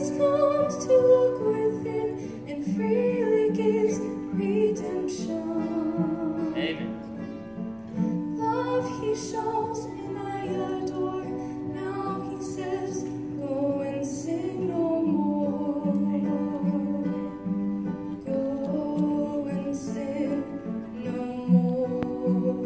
Jesus comes to look within and freely gives redemption. Amen. Love he shows and I adore. Now he says, go and sin no more. Go and sin no more.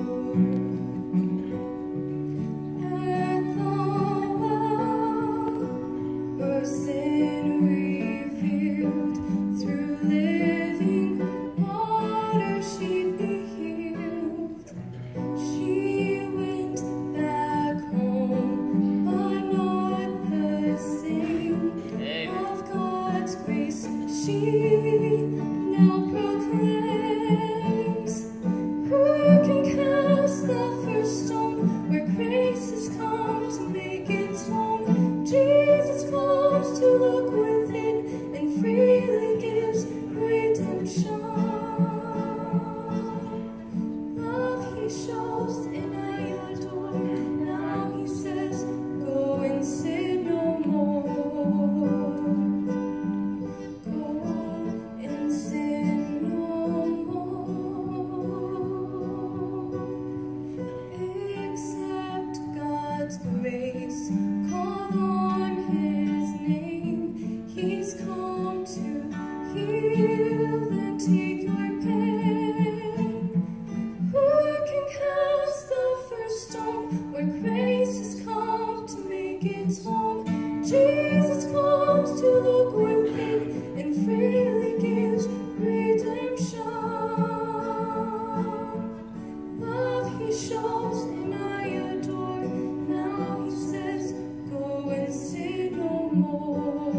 At the well, her sin revealed, through living water she'd be healed. She went back home, but not the same. Of God's grace she now proclaims. Who can cast the first stone where grace has come to make its home? Jesus comes to look within and freely gives redemption. Love he shows and I adore. Now he says, go and sin no more. Go and sin no more. Accept God's grace, call on his name. He's come to heal and take your pain. Who can cast the first stone where grace has come to make its home? Jesus comes to look within and freely gives redemption. Love he shows and I adore. Now he says, go and sin no more.